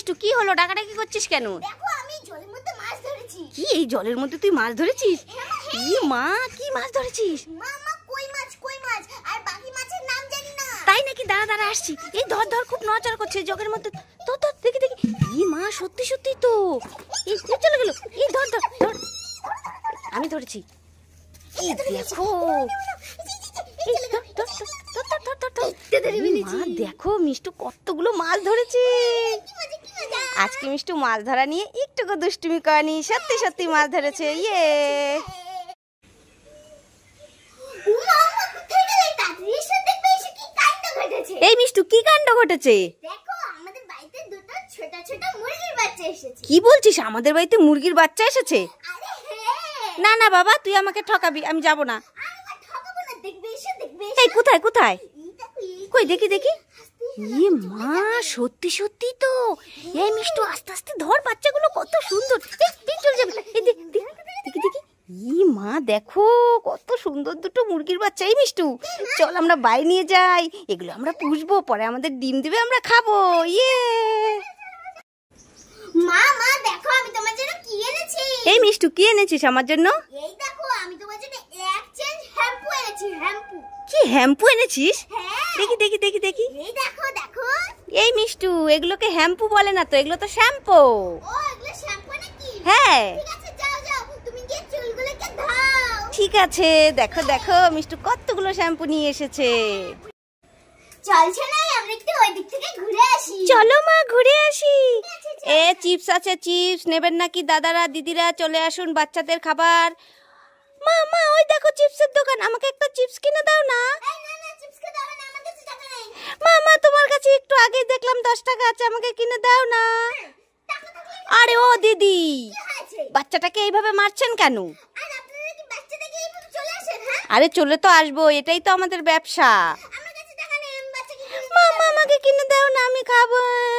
মিষ্টু, কি হলো? ডাকাডাকি করছিস কেন? দেখো আমি জলের মধ্যে মাছ ধরেছি। কি এই জলের মধ্যে তুই মাছ ধরেছিস? ই মা, কি মাছ ধরেছিস? মামা কই মাছ আর বাকি মাছের নাম জানি না। তাই নাকি? দাঁড়া দাঁড়া আসছি। এই ধর ধর, খুব নড়াচড়া করছে জগের মধ্যে। ধর ধর, দেখি দেখি। ই মা, সত্যি সত্যি তো। এই চলে গেল। এই ধর ধর ধর, আমি ধরেছি। এই দেখো, দেখো মিষ্টু কতগুলো মাছ ধরেছে। আজকে মিষ্টু মাছ ধরা নিয়ে একটু দুষ্টুমি করেনি, সত্যি সত্যি মাছ ধরেছে। ইয়ে এই মিষ্টু, কি কাণ্ড ঘটেছে? কি বলছিস? আমাদের বাড়িতে মুরগির বাচ্চা এসেছে? না না বাবা, তুই আমাকে ঠকাবি, আমি যাব না। এই কোথায় কোথায়? কই দেখি দেখি। ইয়ে মা, সত্যি সত্যি তো। এই মিষ্টু আস্তে আস্তে ধর, বাচ্চাগুলো কত সুন্দর। চলে যাবে। দেখি দেখি। ই মা, দেখো কত সুন্দর দুটো মুরগির বাচ্চা। এই মিষ্টু চল আমরা বাইরে নিয়ে যাই, এগুলো আমরা পুষবো, পরে আমাদের ডিম দিবে, আমরা খাবো। ইয়ে মা মা দেখো আমি তোমার জন্য কি এনেছি। এই মিষ্টু, কি এনেছিস আমার জন্য? এই দেখো আমি তোমার জন্য এক্সচেঞ্জ শ্যাম্পু এনেছি। শ্যাম্পু? কি শ্যাম্পু এনেছিস? দেখি দেখি দেখি দেখি। এই দেখো দেখো। এই মিষ্টু, এগুলোকে শ্যাম্পু বলে না তো, এগুলো তো শ্যাম্পু। ও এগুলো শ্যাম্পু নাকি? হ্যাঁ। ঠিক আছে যাও যাও, তুমি গিয়ে চুলগুলোকে ধোও। ঠিক আছে, দেখো দেখো মিষ্টু কতগুলো শ্যাম্পু নিয়ে এসেছে। চলছে না, আমরা একটু ওই দিক থেকে ঘুরে আসি। চলো মা, ঘুরে আসি। এ চিপস আছে, চিপস নেবেন নাকি দাদারা দিদিরা? চলে আসুন, বাচ্চাদের খাবার। মা মা, ওই দেখো চিপসের দোকান, আমাকে একটা চিপস কিনে দাও না। মা মা, তোমার কাছে একটু আগে দেখলাম 10 টাকা আছে, আমাকে কিনে দাও না। আরে ও দিদি, বাচ্চাটাকে এইভাবে মারছেন কেন? আরে চলে তো আসবো, এটাই তো আমাদের ব্যবসা। মামা আমাকে কিনে দাও না, আমি খাবো।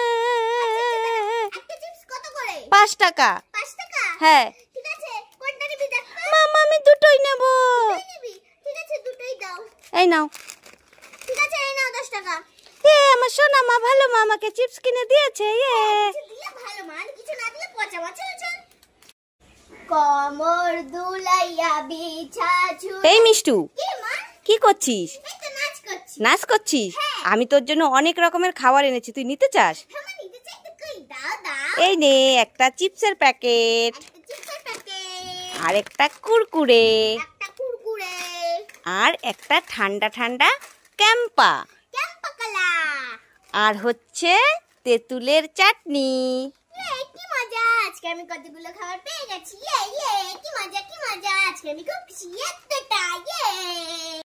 5 টাকা। হ্যাঁ। মামা আমি দুটোই নেব। এই নাও। $10 টাকা। আমার সোনা মা ভালো, মা আমাকে চিপস কিনে দিয়েছে। কমর দুলাইয়া বিছা ছুঁড়ে। এই মিষ্টু, কি করছিস? নাচ করছি। নাচ করছিস? আমি তোর জন্য অনেক রকমের খাবার এনেছি, তুই নিতে চাস? এই নে একটা চিপসের প্যাকেট, আর একটা কুরকুরে, আর একটা ঠান্ডা ঠান্ডা ক্যাম্পা, আর হচ্ছে তেঁতুলের চাটনি। কি মজা, আজকে আমি কতগুলো খাবার পেয়ে গেছি। কি মজা, আজকে আমি খুব খুশি।